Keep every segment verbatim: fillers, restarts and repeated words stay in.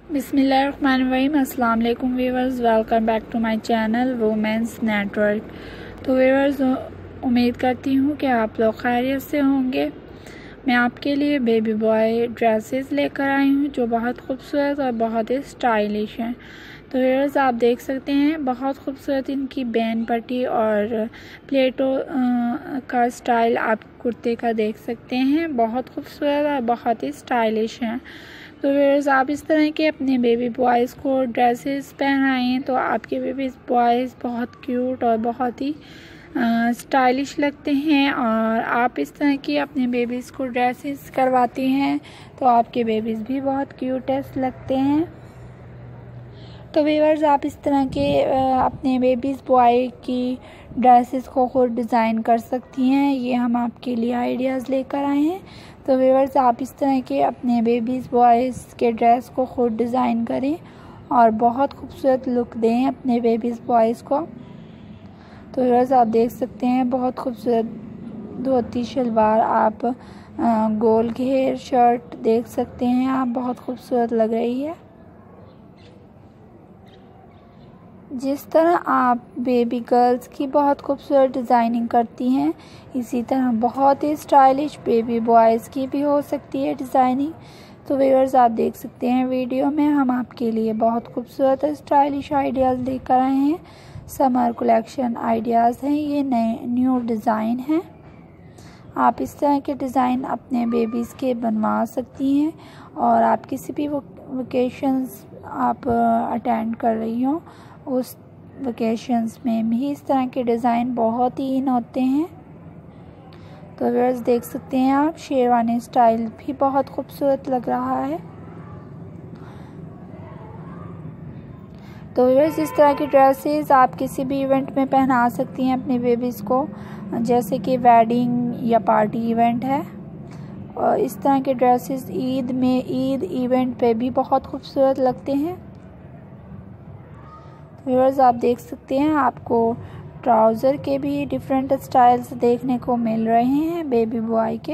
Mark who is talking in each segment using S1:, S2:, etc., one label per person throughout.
S1: बिस्मिल्लाहिर्रहमानिर्रहीम। अस्सलाम वालेकुम viewers, welcome back to my channel women's network. तो व्यूअर्स, उम्मीद करती हूँ कि आप लोग खैरियत से होंगे। मैं आपके लिए बेबी बॉय ड्रेसेस लेकर आई हूँ जो बहुत खूबसूरत और बहुत ही स्टाइलिश हैं। तो व्यूअर्स, आप देख सकते हैं बहुत खूबसूरत इनकी बैन पट्टी और प्लेटो का स्टाइल आप कुर्ते का देख सकते हैं। बहुत खूबसूरत और बहुत ही स्टाइलिश हैं। तो व्यूअर्स, आप इस तरह के अपने बेबी बॉयज़ को ड्रेसेस पहनाएं तो आपके बेबी बॉयज़ बहुत क्यूट और बहुत ही स्टाइलिश लगते हैं। और आप इस तरह की अपने बेबीज़ को ड्रेसेस करवाती हैं तो आपके बेबीज़ भी बहुत क्यूटेस्ट लगते हैं। तो व्यूअर्स, आप इस तरह के अपने बेबीज़ बॉय की ड्रेसेस को खुद डिज़ाइन कर सकती हैं। ये हम आपके लिए आइडियाज़ लेकर आए हैं। तो व्यूअर्स, आप इस तरह के अपने बेबीज़ बॉयज़ के ड्रेस को खुद डिज़ाइन करें और बहुत खूबसूरत लुक दें अपने बेबीज़ बॉयज़ को। तो व्यूअर्स, आप देख सकते हैं बहुत खूबसूरत धोती शलवार, आप गोल घेर शर्ट देख सकते हैं, आप बहुत खूबसूरत लग रही है। जिस तरह आप बेबी गर्ल्स की बहुत खूबसूरत डिज़ाइनिंग करती हैं, इसी तरह बहुत ही स्टाइलिश बेबी बॉयज़ की भी हो सकती है डिज़ाइनिंग। तो व्यूअर्स, आप देख सकते हैं वीडियो में हम आपके लिए बहुत खूबसूरत स्टाइलिश आइडियाज़ लेकर आए हैं। समर कलेक्शन आइडियाज़ हैं, ये नए न्यू डिज़ाइन हैं। आप इस तरह के डिज़ाइन अपने बेबीज़ के बनवा सकती हैं और आप किसी भी वेकेशंस आप अटेंड कर रही हो उस वेकेशंस में भी इस तरह के डिज़ाइन बहुत ही इन होते हैं। तो व्यूअर्स, देख सकते हैं आप शेरवानी स्टाइल भी बहुत खूबसूरत लग रहा है। तो व्यूअर्स, इस तरह की ड्रेसेस आप किसी भी इवेंट में पहना सकती हैं अपने बेबीज़ को, जैसे कि वेडिंग या पार्टी इवेंट है। और इस तरह के ड्रेसेस ईद में ईद इवेंट पे भी बहुत खूबसूरत लगते हैं। व्यूअर्स, आप देख सकते हैं आपको ट्राउज़र के भी डिफरेंट स्टाइल्स देखने को मिल रहे हैं बेबी बॉय के।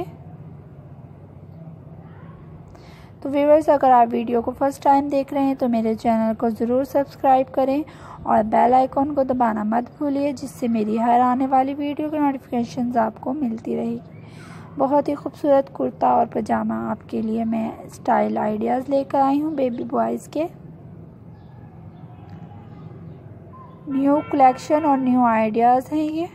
S1: तो व्यूअर्स, अगर आप वीडियो को फर्स्ट टाइम देख रहे हैं तो मेरे चैनल को ज़रूर सब्सक्राइब करें और बेल आइकॉन को दबाना मत भूलिए, जिससे मेरी हर आने वाली वीडियो की नोटिफिकेशंस आपको मिलती रहेगी। बहुत ही खूबसूरत कुर्ता और पजामा आपके लिए मैं स्टाइल आइडियाज़ लेकर आई हूँ बेबी बॉयज़ के। न्यू कलेक्शन और न्यू आइडियाज़ हैं ये।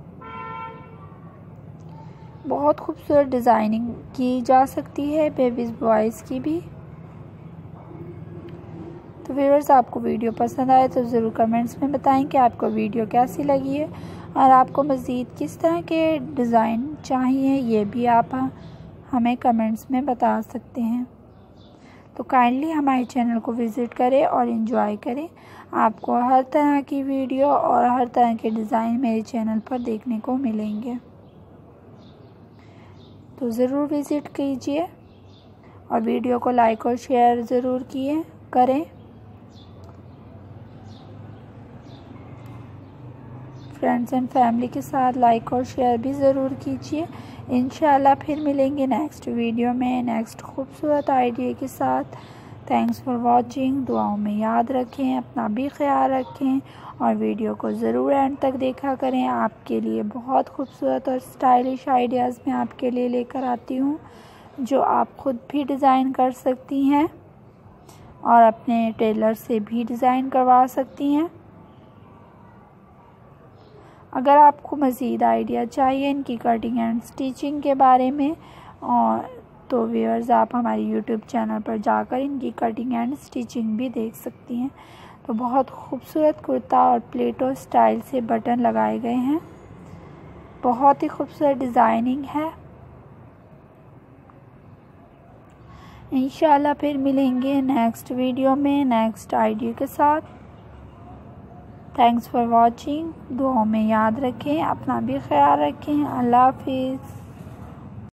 S1: बहुत खूबसूरत डिज़ाइनिंग की जा सकती है बेबीज़ बॉयज़ की भी। तो व्यूअर्स, आपको वीडियो पसंद आए तो ज़रूर कमेंट्स में बताएं कि आपको वीडियो कैसी लगी है और आपको मज़ीद किस तरह के डिज़ाइन चाहिए, ये भी आप हमें कमेंट्स में बता सकते हैं। तो काइंडली हमारे चैनल को विज़िट करें और एंजॉय करें। आपको हर तरह की वीडियो और हर तरह के डिज़ाइन मेरे चैनल पर देखने को मिलेंगे। तो ज़रूर विज़िट कीजिए और वीडियो को लाइक और शेयर ज़रूर किए करें। फ्रेंड्स एंड फैमिली के साथ लाइक और शेयर भी ज़रूर कीजिए। इंशाल्लाह फिर मिलेंगे नेक्स्ट वीडियो में नेक्स्ट खूबसूरत आइडिया के साथ। Thanks for watching. दुआओं में याद रखें, अपना भी ख्याल रखें और वीडियो को ज़रूर एंड तक देखा करें। आपके लिए बहुत खूबसूरत और स्टाइलिश आइडियाज़ मैं आपके लिए लेकर आती हूँ जो आप ख़ुद भी डिज़ाइन कर सकती हैं और अपने टेलर से भी डिज़ाइन करवा सकती हैं। अगर आपको मज़ीद आइडिया चाहिए इनकी कटिंग एंड स्टिचिंग के बारे में और तो व्यूअर्स, आप हमारे यूट्यूब चैनल पर जाकर इनकी कटिंग एंड स्टिचिंग भी देख सकती हैं। तो बहुत खूबसूरत कुर्ता और प्लेटो स्टाइल से बटन लगाए गए हैं। बहुत ही खूबसूरत डिज़ाइनिंग है। इंशाल्लाह फिर मिलेंगे नेक्स्ट वीडियो में नेक्स्ट आइडिया के साथ। Thanks for watching. दुआओं में याद रखें, अपना भी ख्याल रखें। अल्लाह हाफिज़।